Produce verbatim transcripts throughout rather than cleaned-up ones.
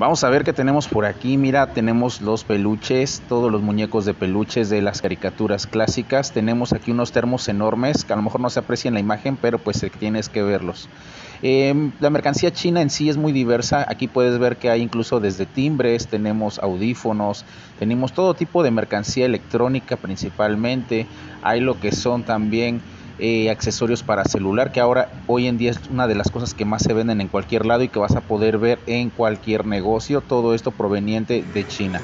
Vamos a ver qué tenemos por aquí. Mira, tenemos los peluches, todos los muñecos de peluches de las caricaturas clásicas. Tenemos aquí unos termos enormes que a lo mejor no se aprecia en la imagen, pero pues tienes que verlos. Eh, la mercancía china en sí es muy diversa. Aquí puedes ver que hay incluso desde timbres, tenemos audífonos, tenemos todo tipo de mercancía electrónica principalmente. Hay lo que son también Eh, accesorios para celular, que ahora hoy en día es una de las cosas que más se venden en cualquier lado y que vas a poder ver en cualquier negocio. Todo esto proveniente de China.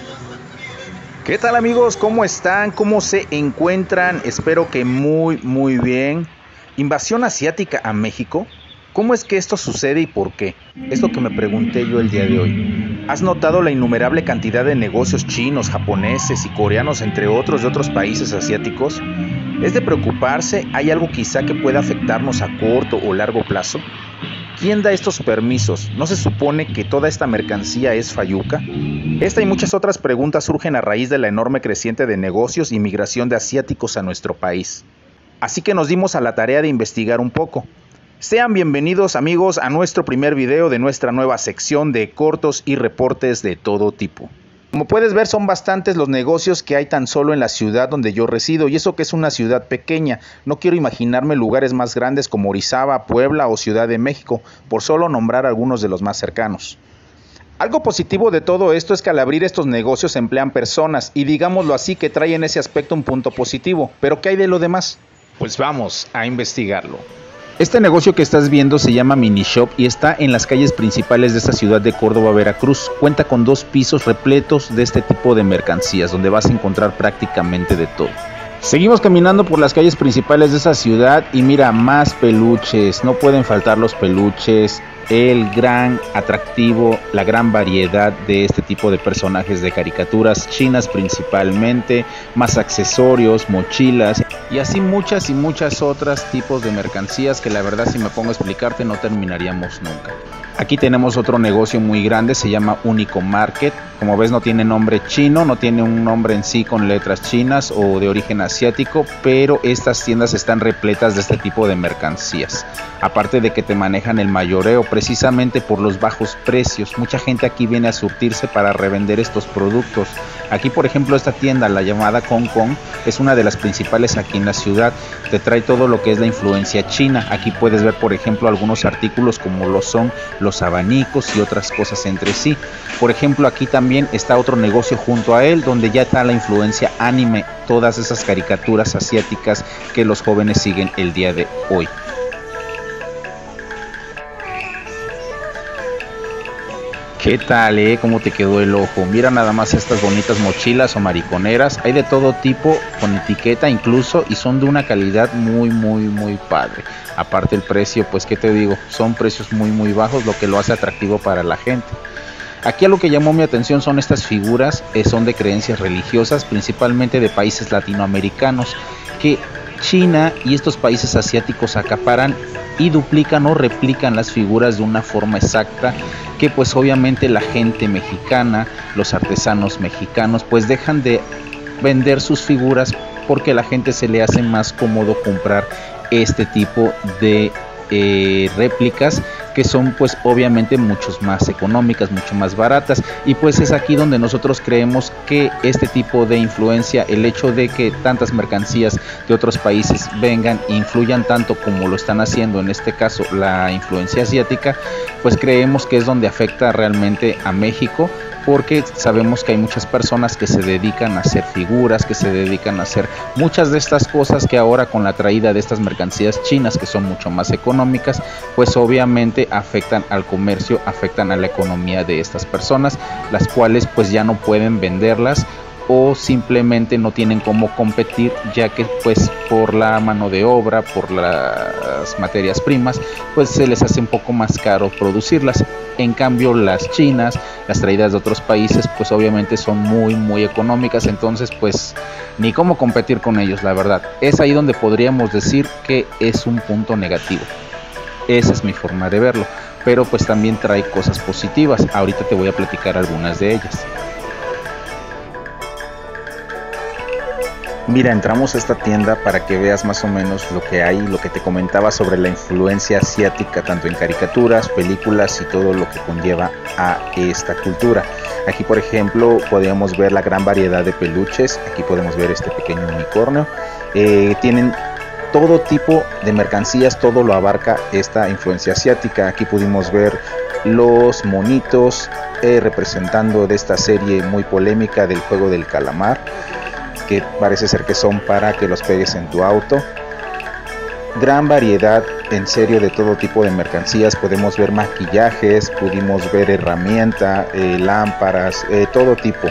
¿Qué tal, amigos? ¿Cómo están? ¿Cómo se encuentran? Espero que muy muy bien. ¿Invasión asiática a México? ¿Cómo es que esto sucede y por qué? Es lo que me pregunté yo el día de hoy. ¿Has notado la innumerable cantidad de negocios chinos, japoneses y coreanos, entre otros, de otros países asiáticos? ¿Es de preocuparse? ¿Hay algo quizá que pueda afectarnos a corto o largo plazo? ¿Quién da estos permisos? ¿No se supone que toda esta mercancía es fayuca? Esta y muchas otras preguntas surgen a raíz de la enorme creciente de negocios y migración de asiáticos a nuestro país. Así que nos dimos a la tarea de investigar un poco. Sean bienvenidos, amigos, a nuestro primer video de nuestra nueva sección de cortos y reportes de todo tipo. Como puedes ver, son bastantes los negocios que hay tan solo en la ciudad donde yo resido, y eso que es una ciudad pequeña. No quiero imaginarme lugares más grandes como Orizaba, Puebla o Ciudad de México, por solo nombrar algunos de los más cercanos. Algo positivo de todo esto es que al abrir estos negocios se emplean personas, y digámoslo así, que trae en ese aspecto un punto positivo. ¿Pero qué hay de lo demás? Pues vamos a investigarlo. Este negocio que estás viendo se llama Mini Shop y está en las calles principales de esta ciudad de Córdoba, Veracruz. Cuenta con dos pisos repletos de este tipo de mercancías, donde vas a encontrar prácticamente de todo. Seguimos caminando por las calles principales de esa ciudad y mira, más peluches. No pueden faltar los peluches, el gran atractivo, la gran variedad de este tipo de personajes de caricaturas chinas principalmente, más accesorios, mochilas y así muchas y muchas otras tipos de mercancías que la verdad, si me pongo a explicarte, no terminaríamos nunca. Aquí tenemos otro negocio muy grande, se llama Único Market. Como ves, no tiene nombre chino, no tiene un nombre en sí con letras chinas o de origen asiático, pero estas tiendas están repletas de este tipo de mercancías. Aparte de que te manejan el mayoreo precisamente por los bajos precios. Mucha gente aquí viene a surtirse para revender estos productos. Aquí, por ejemplo, esta tienda, la llamada Kong Kong, es una de las principales aquí en la ciudad. Te trae todo lo que es la influencia china. Aquí puedes ver, por ejemplo, algunos artículos como lo son los abanicos y otras cosas entre sí. Por ejemplo, aquí también está otro negocio junto a él, donde ya está la influencia anime, todas esas caricaturas asiáticas que los jóvenes siguen el día de hoy. ¿Qué tal, eh? ¿Cómo te quedó el ojo? Mira nada más estas bonitas mochilas o mariconeras. Hay de todo tipo, con etiqueta incluso, y son de una calidad muy, muy, muy padre. Aparte el precio, pues qué te digo, son precios muy, muy bajos, lo que lo hace atractivo para la gente. Aquí a lo que llamó mi atención son estas figuras, eh, son de creencias religiosas, principalmente de países latinoamericanos, que China y estos países asiáticos acaparan y duplican o replican las figuras de una forma exacta, que pues obviamente la gente mexicana, los artesanos mexicanos, pues dejan de vender sus figuras porque a la gente se le hace más cómodo comprar este tipo de eh, réplicas, que son pues obviamente muchos más económicas, mucho más baratas, y pues es aquí donde nosotros creemos que este tipo de influencia, el hecho de que tantas mercancías de otros países vengan e influyan tanto como lo están haciendo en este caso la influencia asiática, pues creemos que es donde afecta realmente a México, porque sabemos que hay muchas personas que se dedican a hacer figuras, que se dedican a hacer muchas de estas cosas que ahora con la traída de estas mercancías chinas, que son mucho más económicas, pues obviamente afectan al comercio, afectan a la economía de estas personas, las cuales pues ya no pueden venderlas o simplemente no tienen cómo competir, ya que pues por la mano de obra, por las materias primas, pues se les hace un poco más caro producirlas. En cambio las chinas, las traídas de otros países, pues obviamente son muy muy económicas, entonces pues ni cómo competir con ellos, la verdad. Es ahí donde podríamos decir que es un punto negativo. Esa es mi forma de verlo, pero pues también trae cosas positivas. Ahorita te voy a platicar algunas de ellas. Mira, entramos a esta tienda para que veas más o menos lo que hay, lo que te comentaba sobre la influencia asiática, tanto en caricaturas, películas y todo lo que conlleva a esta cultura. Aquí, por ejemplo, podemos ver la gran variedad de peluches. Aquí podemos ver este pequeño unicornio. Eh, tienen todo tipo de mercancías, todo lo abarca esta influencia asiática. Aquí pudimos ver los monitos eh, representando de esta serie muy polémica del juego del calamar, que parece ser que son para que los pegues en tu auto. Gran variedad, en serio, de todo tipo de mercancías. Podemos ver maquillajes, pudimos ver herramientas, eh, lámparas, eh, todo tipo.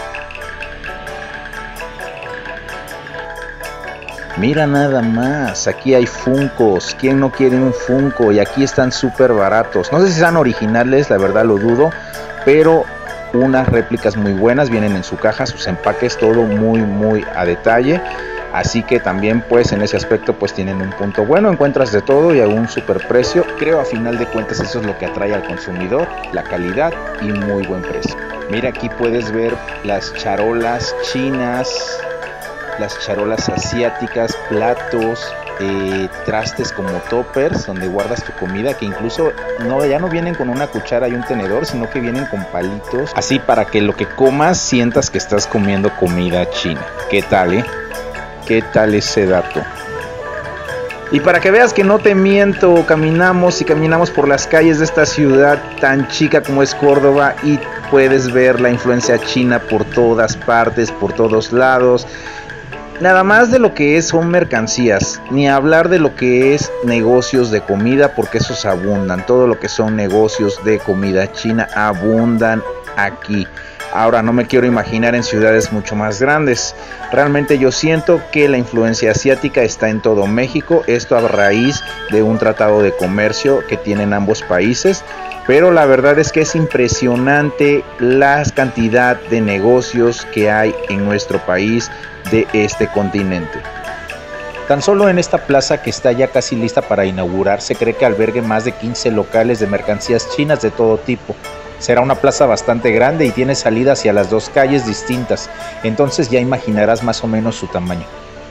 Mira nada más, aquí hay Funkos. ¿Quién no quiere un Funko? Y aquí están súper baratos. No sé si sean originales, la verdad lo dudo, pero unas réplicas muy buenas, vienen en su caja, sus empaques, todo muy muy a detalle. Así que también pues en ese aspecto pues tienen un punto bueno, encuentras de todo y a un super precio. Creo a final de cuentas eso es lo que atrae al consumidor, la calidad y muy buen precio. Mira, aquí puedes ver las charolas chinas, las charolas asiáticas, platos, eh, trastes como toppers donde guardas tu comida, que incluso no, ya no vienen con una cuchara y un tenedor, sino que vienen con palitos, así para que lo que comas sientas que estás comiendo comida china. ¿Qué tal, eh? ¿Qué tal ese dato? Y para que veas que no te miento, caminamos y caminamos por las calles de esta ciudad tan chica como es Córdoba y puedes ver la influencia china por todas partes, por todos lados. Nada más de lo que es son mercancías, ni hablar de lo que es negocios de comida, porque esos abundan. Todo lo que son negocios de comida china abundan aquí. Ahora no me quiero imaginar en ciudades mucho más grandes. Realmente yo siento que la influencia asiática está en todo México. Esto a raíz de un tratado de comercio que tienen ambos países. Pero la verdad es que es impresionante la cantidad de negocios que hay en nuestro país de este continente. Tan solo en esta plaza, que está ya casi lista para inaugurar, se cree que albergue más de quince locales de mercancías chinas de todo tipo. Será una plaza bastante grande y tiene salida hacia las dos calles distintas, entonces ya imaginarás más o menos su tamaño.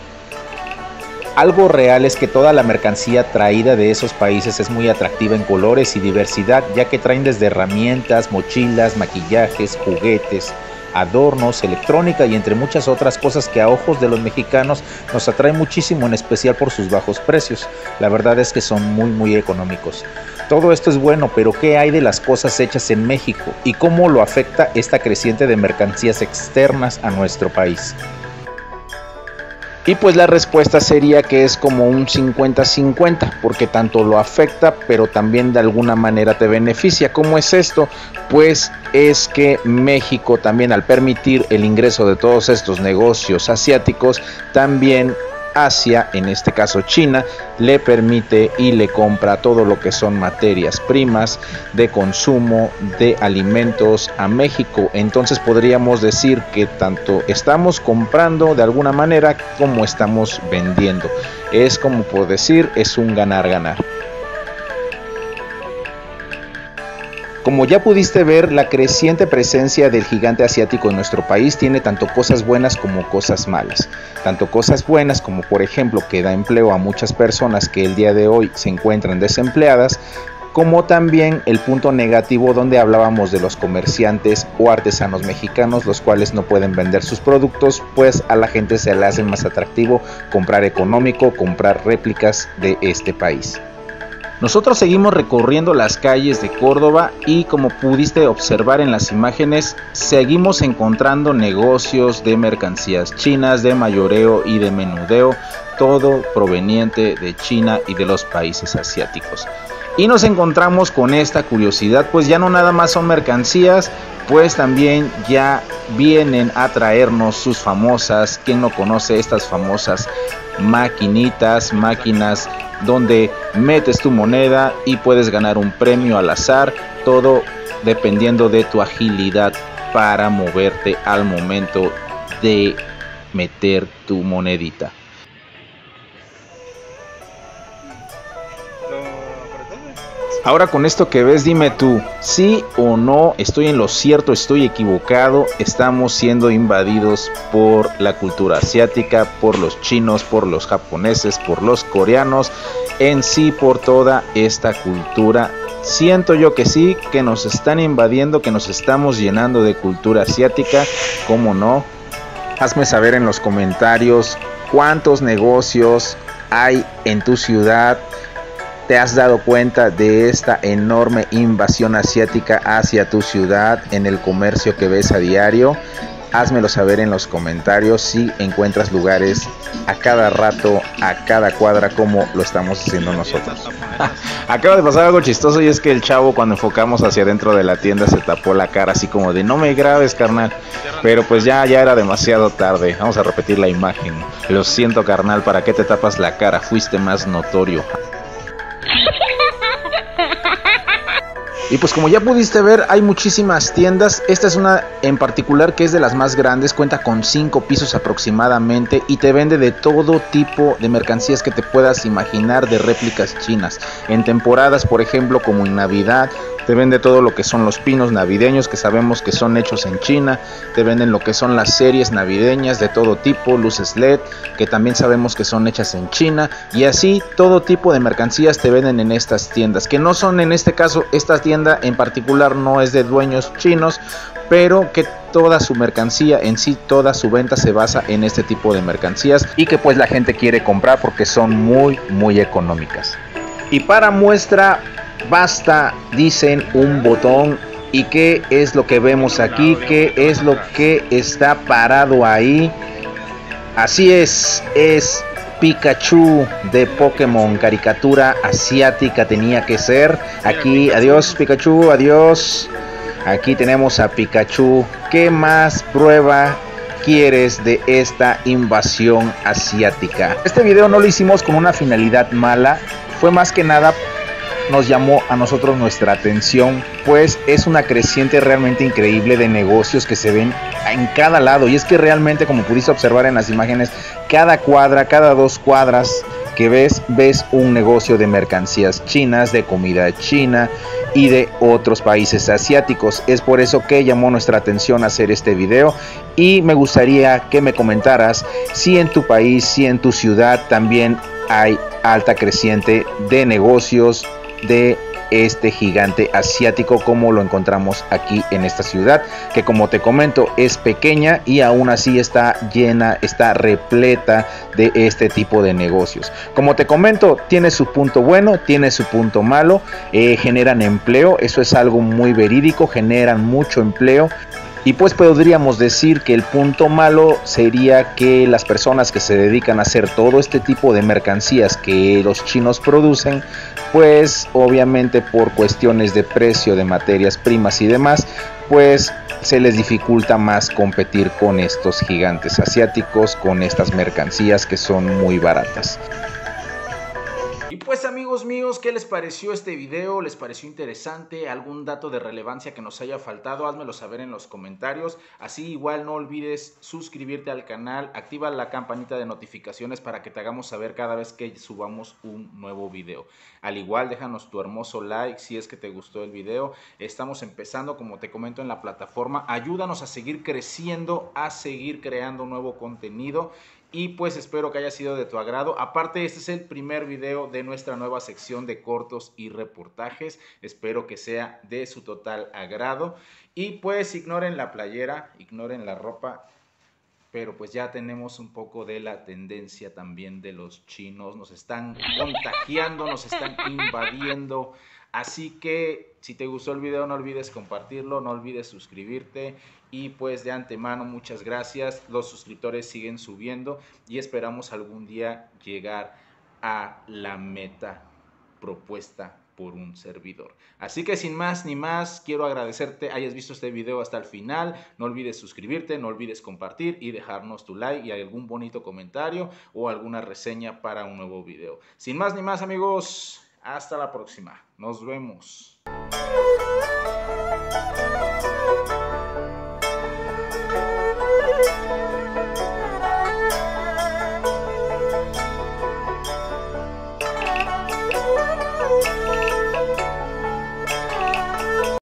Algo real es que toda la mercancía traída de esos países es muy atractiva en colores y diversidad, ya que traen desde herramientas, mochilas, maquillajes, juguetes, adornos, electrónica y entre muchas otras cosas que a ojos de los mexicanos nos atrae muchísimo, en especial por sus bajos precios. La verdad es que son muy muy económicos. Todo esto es bueno, pero ¿qué hay de las cosas hechas en México y cómo lo afecta esta creciente de mercancías externas a nuestro país? Y pues la respuesta sería que es como un cincuenta cincuenta, porque tanto lo afecta, pero también de alguna manera te beneficia. ¿Cómo es esto? Pues es que México también, al permitir el ingreso de todos estos negocios asiáticos, también Asia, en este caso China, le permite y le compra todo lo que son materias primas de consumo de alimentos a México. Entonces podríamos decir que tanto estamos comprando de alguna manera como estamos vendiendo. Es como por decir, es un ganar-ganar. Como ya pudiste ver, la creciente presencia del gigante asiático en nuestro país tiene tanto cosas buenas como cosas malas. Tanto cosas buenas como, por ejemplo, que da empleo a muchas personas que el día de hoy se encuentran desempleadas, como también el punto negativo donde hablábamos de los comerciantes o artesanos mexicanos, los cuales no pueden vender sus productos, pues a la gente se le hace más atractivo comprar económico, comprar réplicas de este país. Nosotros seguimos recorriendo las calles de Córdoba y, como pudiste observar en las imágenes, seguimos encontrando negocios de mercancías chinas, de mayoreo y de menudeo, todo proveniente de China y de los países asiáticos. Y nos encontramos con esta curiosidad, pues ya no nada más son mercancías, pues también ya vienen a traernos sus famosas, ¿quién no conoce estas famosas maquinitas, máquinas donde metes tu moneda y puedes ganar un premio al azar, todo dependiendo de tu agilidad para moverte al momento de meter tu monedita? Ahora con esto que ves, dime tú, sí o no, estoy en lo cierto, estoy equivocado, estamos siendo invadidos por la cultura asiática, por los chinos, por los japoneses, por los coreanos, en sí por toda esta cultura. Siento yo que sí, que nos están invadiendo, que nos estamos llenando de cultura asiática, ¿cómo no? Hazme saber en los comentarios cuántos negocios hay en tu ciudad. ¿Te has dado cuenta de esta enorme invasión asiática hacia tu ciudad en el comercio que ves a diario? Házmelo saber en los comentarios si encuentras lugares a cada rato, a cada cuadra, como lo estamos haciendo nosotros. Acaba de pasar algo chistoso, y es que el chavo, cuando enfocamos hacia adentro de la tienda, se tapó la cara así como de no me grabes, carnal. Pero pues ya, ya era demasiado tarde. Vamos a repetir la imagen. Lo siento, carnal, ¿para qué te tapas la cara? Fuiste más notorio. Y pues como ya pudiste ver, hay muchísimas tiendas. Esta es una en particular que es de las más grandes, cuenta con cinco pisos aproximadamente y te vende de todo tipo de mercancías que te puedas imaginar, de réplicas chinas. En temporadas, por ejemplo, como en Navidad, te vende todo lo que son los pinos navideños, que sabemos que son hechos en China. Te venden lo que son las series navideñas de todo tipo, luces L E D, que también sabemos que son hechas en China. Y así todo tipo de mercancías te venden en estas tiendas, que no son, en este caso, esta tienda en particular no es de dueños chinos, pero que toda su mercancía en sí, toda su venta se basa en este tipo de mercancías, y que pues la gente quiere comprar porque son muy muy económicas. Y para muestra basta, dicen, un botón. ¿Y qué es lo que vemos aquí? ¿Qué es lo que está parado ahí? Así es, es Pikachu de Pokémon, caricatura asiática tenía que ser. Aquí, adiós Pikachu, adiós. Aquí tenemos a Pikachu. ¿Qué más prueba quieres de esta invasión asiática? Este video no lo hicimos con una finalidad mala, fue más que nada, nos llamó a nosotros nuestra atención, pues es una creciente realmente increíble de negocios que se ven en cada lado. Y es que realmente, como pudiste observar en las imágenes, cada cuadra, cada dos cuadras que ves, ves un negocio de mercancías chinas, de comida china y de otros países asiáticos. Es por eso que llamó nuestra atención hacer este video, y me gustaría que me comentaras si en tu país, si en tu ciudad también hay alta creciente de negocios de este gigante asiático como lo encontramos aquí en esta ciudad, que como te comento es pequeña y aún así está llena, está repleta de este tipo de negocios. Como te comento, tiene su punto bueno, tiene su punto malo, eh, generan empleo, eso es algo muy verídico, generan mucho empleo. Y pues podríamos decir que el punto malo sería que las personas que se dedican a hacer todo este tipo de mercancías que los chinos producen, pues obviamente por cuestiones de precio de materias primas y demás, pues se les dificulta más competir con estos gigantes asiáticos, con estas mercancías que son muy baratas. Y pues amigos míos, ¿qué les pareció este video? ¿Les pareció interesante? ¿Algún dato de relevancia que nos haya faltado? Házmelo saber en los comentarios. Así igual no olvides suscribirte al canal, activa la campanita de notificaciones para que te hagamos saber cada vez que subamos un nuevo video. Al igual déjanos tu hermoso like si es que te gustó el video. Estamos empezando, como te comento, en la plataforma. Ayúdanos a seguir creciendo, a seguir creando nuevo contenido. Y pues espero que haya sido de tu agrado. Aparte, este es el primer video de nuestra nueva sección de cortos y reportajes. Espero que sea de su total agrado. Y pues ignoren la playera, ignoren la ropa. Pero pues ya tenemos un poco de la tendencia también de los chinos. Nos están contagiando, nos están invadiendo. Así que si te gustó el video, no olvides compartirlo, no olvides suscribirte. Y pues de antemano muchas gracias, los suscriptores siguen subiendo y esperamos algún día llegar a la meta propuesta por un servidor. Así que sin más ni más, quiero agradecerte hayas visto este video hasta el final. No olvides suscribirte, no olvides compartir y dejarnos tu like y algún bonito comentario o alguna reseña para un nuevo video. Sin más ni más amigos, hasta la próxima. Nos vemos.